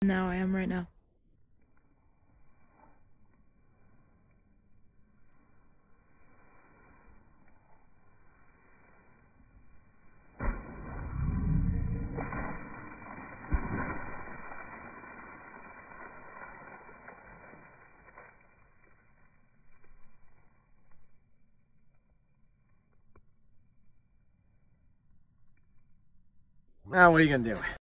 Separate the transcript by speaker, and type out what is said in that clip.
Speaker 1: Now I am right now.
Speaker 2: Now what are you gonna do?